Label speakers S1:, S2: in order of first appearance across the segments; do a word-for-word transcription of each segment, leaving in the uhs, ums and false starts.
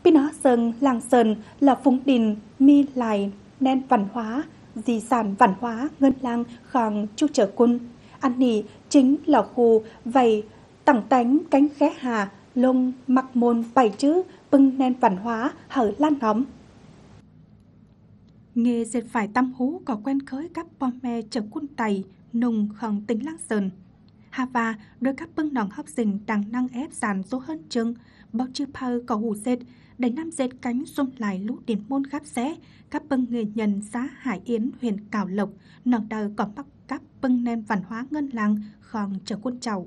S1: Pin nó sơn làng sơn là phúng đình mi lại nên văn hóa, di sản văn hóa ngân lang khang chu trở quân. Anh nì chính là khu vậy tặng tánh cánh khé hà lông mặc môn bảy chữ bưng nên văn hóa hở lan nóng. Nghề dệt vải Tam Hú có quen khới các bom me chở quân tày nùng khẩn tính lăng sơn. Hà và đôi các bưng nòng hấp dình đang năng ép dàn số hơn chừng bao chư phơ có hủ dệt đầy năm dệt cánh xung lại lũ điển môn gáp xé các bưng nghề nhân xã Hải Yến huyện Cào Lộc nòng đời còn bắc các bưng nên văn hóa ngân làng khẩn chở quân chầu.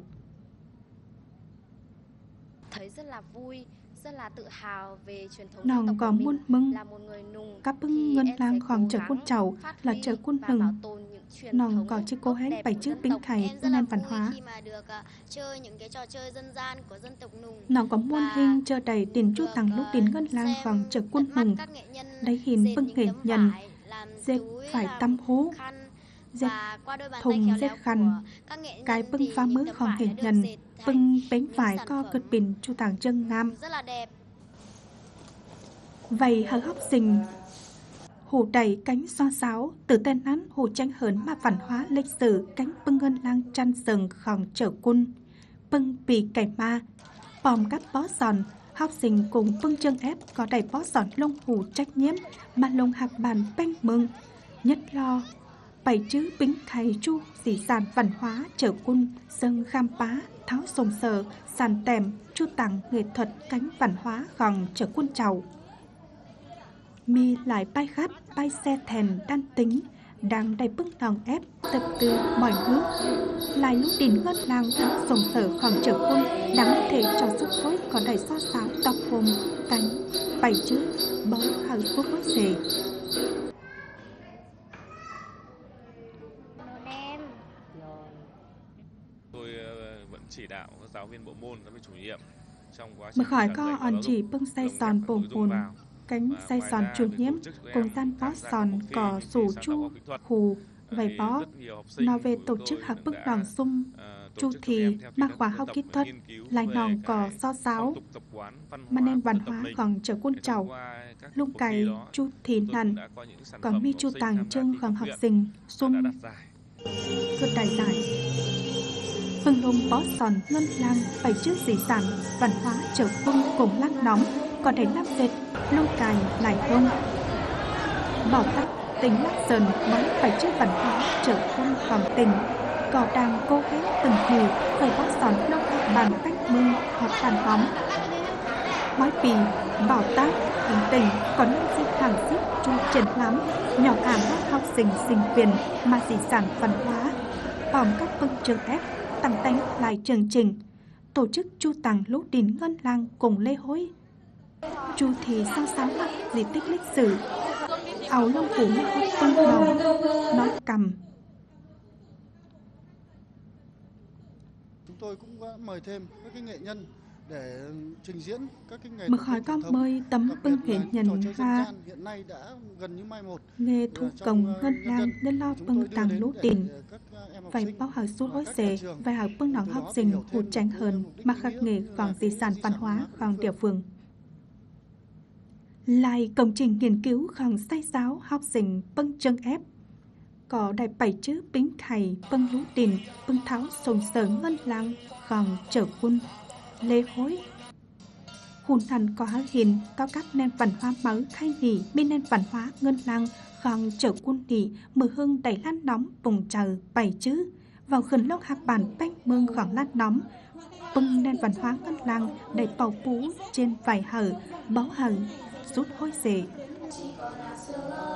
S2: Thấy rất là vui, rất là tự hào về truyền thống
S1: Nòng
S2: dân tộc
S1: có
S2: của
S1: muôn
S2: mình
S1: mừng
S2: là một người nùng
S1: các bưng ngân lang khẩn chở quân chầu là chở quân hừng. Nòng có chữ cố hén bảy chữ bính khải dân an văn hóa. Nòng có muôn hình chờ đầy tiền chu tặng lúc đến ngân lang khẩn chở quân hừng. Đấy hình bưng nghệ nhân dệt phải Tam Hú, dệt thùng dệt khăn, cái bưng pha mứ khẩn nghệ nhân, bưng bánh vải co cực bình chu tặng chân ngam. Vậy hở hóc dình hồ đầy cánh so sáo từ tên án hồ tranh hớn mà văn hóa lịch sử cánh bưng ngân lang chăn sừng khỏng trở quân bưng bì cải ma bòm các bó giòn học sinh cùng bưng chân ép có đầy bó giòn lông hù trách nhiễm mà lông hạc bàn banh mừng nhất lo bảy chữ bính thầy chu dì sản văn hóa trở quân sân kham pá tháo sồng sờ sàn tèm chu tặng nghệ thuật cánh văn hóa khỏng trở quân chầu. Mi lại bay khát, bay xe thèn đan tính, đang đầy bưng nòng ép, tập từ mọi hướng. Lại lúc đến ngất lang tháo sồng sở khoảng trở quân, đáng thể cho sức phối có đầy so sáo tóc hồn, cánh, bảy chữ, bó hào suốt hối xề.
S3: Tôi vẫn chỉ đạo các giáo viên bộ môn, giáo viên chủ nhiệm trong quá
S1: trình khỏi co on chỉ bưng say giòn bổ hồn. Cánh say giòn chủ nhiễm cùng gian bó giòn cỏ sủ chu hù vầy bó nói về tổ chức học bức đòn sung chu thì mà khóa học kỹ thuật lại nòng cỏ so sáo mà nên văn hóa còn trở quân chầu lung cày chu thì nằn còn mi chu tàng trưng còn học sinh sung cực đại giải phương lông bó giòn ngân lang bảy chữ di sản văn hóa trở quân cùng lăng nóng còn để làm dệt lông cài lại đông bảo tắc tính lắc dần bóng phải chữ văn hóa trở quân còn tình cỏ đang cố gắng từng mùi phải bó giòn lông hạt bàn cách mương hoặc tàn bóng bói bì bảo tác hình tình còn năm dệt hàng xếp chu triển lắm nhỏ ảm các học sinh sinh viên mà di sản văn hóa bòm các bưng trường ép tăng tánh lại chương trình tổ chức chu tàng lũ đín ngân lang cùng lễ hối chu thì so sánh mặt di tích lịch sử áo lông phủ mê hốt bưng lòng nói cầm.
S4: Chúng tôi cũng đã mời thêm các cái nghệ nhân để trình diễn các cái nghề
S1: mà khỏi con bơi tấm bưng nghệ nhân ha nghề thủ công ngân lang nên lo bưng tàng lũ đín phải bao hở suốt hối xế và hở bưng nóng học sinh hụt tránh hơn mà khắc nghề còn di sản văn hóa còn địa phương. Lại công trình nghiên cứu khẳng say giáo học sinh bưng chân ép có đại bảy chữ bính thầy bưng lũ đìn bưng tháo sồn sờ ngân lang còn trở quân lễ hối hùn thần có hình có các nền văn hóa mới khai nỉ bên nền văn hóa ngân lang còn trở quân nỉ mưa hương đầy lan nóng vùng chờ bảy chữ vào khẩn lốc hạc bản bánh mương khoảng lan nóng bưng nền văn hóa ngân lang đầy bầu bú trên vải hở bó hở rút hôi xề.